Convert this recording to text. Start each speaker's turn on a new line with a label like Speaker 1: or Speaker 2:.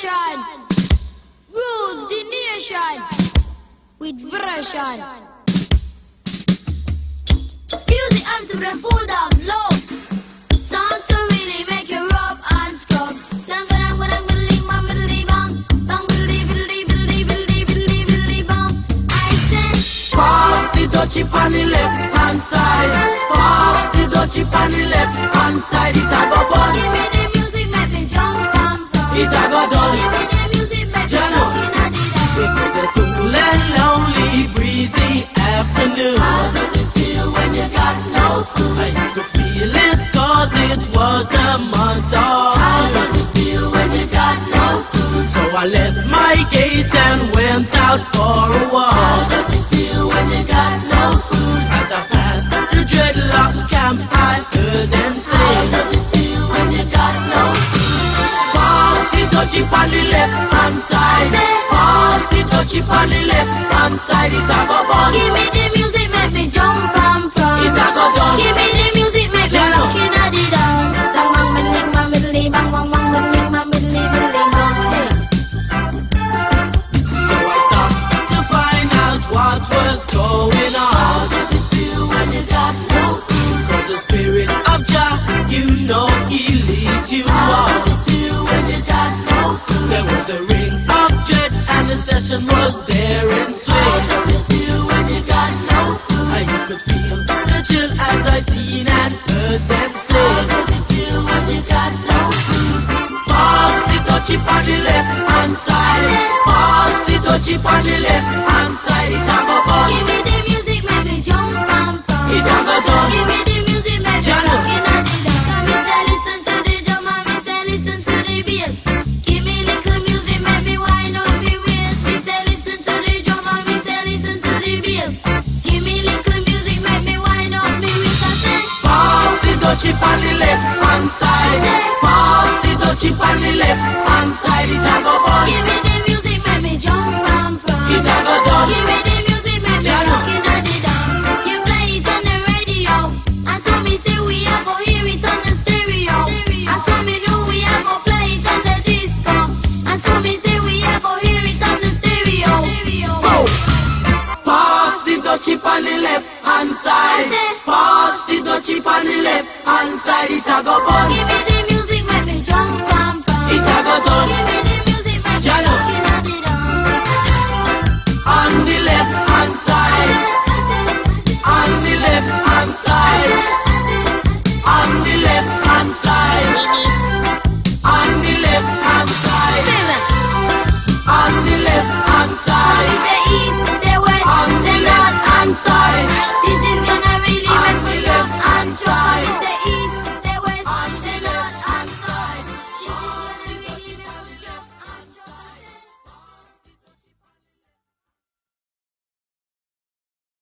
Speaker 1: generation rules the nation with version. Music arms to the full of love. Songs to really make you rub and scrub.
Speaker 2: Pass the Dutchie on the left hand side. Pass the Dutchie on the left hand side. It a go bun.
Speaker 1: Give me the music, make me jump and from.
Speaker 2: It a go done.
Speaker 1: Give me the music, make me walk in the dark.
Speaker 2: It was a cool and lonely, breezy afternoon.
Speaker 3: How does it feel when you got no food?
Speaker 2: I could feel it cause it was the month of
Speaker 3: How
Speaker 2: June.
Speaker 3: does it feel when you got no food?
Speaker 2: So I left my gate and went out for a
Speaker 3: How
Speaker 2: walk.
Speaker 3: does it feel when you got no food?
Speaker 2: As I passed the dreadlocks camp, I heard them say,
Speaker 3: How does it feel when you got no food?
Speaker 2: pass the Dutchie on the left hand side. Pass the Dutchie on the left hand side. It a go bun.
Speaker 1: Give me the music, make me jump and from.
Speaker 2: It a go done.
Speaker 1: Give me the music, make me walk in the dark. Bang bang middling, bang middling, bang bang bang middling, bang middling, middling, bang. Hey.
Speaker 2: So I stopped to find out what was going
Speaker 3: How
Speaker 2: on.
Speaker 3: does it feel when you got no food?
Speaker 2: Cause the spirit of Jah, you know he leads you
Speaker 3: How does
Speaker 2: on.
Speaker 3: it feel when you got no food?
Speaker 2: There was a ring of jets and the session was there in
Speaker 3: How
Speaker 2: swing.
Speaker 3: does it feel when you got no food?
Speaker 2: And you could feel the chill as I seen and heard them
Speaker 3: How
Speaker 2: say,
Speaker 3: does it feel when you got no food?
Speaker 2: pass the Dutchie on the left hand side. Pass the Dutchie on the left hand side. It a go bun.
Speaker 1: Give me the music, make me jump and from.
Speaker 2: It a go done.
Speaker 1: Give me the music, make me
Speaker 2: Jano.
Speaker 1: walk in the dark. Come me say listen to the drum and me say listen to the bass. Give me little music, make me wind up me waist. Me say listen to the drum and me say listen to the bass. Give me little music, make me wind up me waist. I say
Speaker 2: Pass the Dutchie on the left hand side. Pass the Dutchie on the left hand side. It a go bun.
Speaker 1: give me the music, make me jump and from.
Speaker 2: It a go done.
Speaker 1: Give me the music, make me
Speaker 2: Jano.
Speaker 1: walk in the dark. You play it on the radio, and so me say we a go hear it on the stereo. And so me know we a go play it on the disco. And so me say we a go hear it on the stereo.
Speaker 2: Pass the Dutchie on the left hand side. Pass the Dutchie on the left hand side. It a go bun.
Speaker 1: Give me the music, make me jump and from.
Speaker 2: It a go done.
Speaker 1: Give me the music, make me
Speaker 2: Jano.
Speaker 1: walk in the dark.
Speaker 2: On the left hand side. On the left hand side. On the left hand side.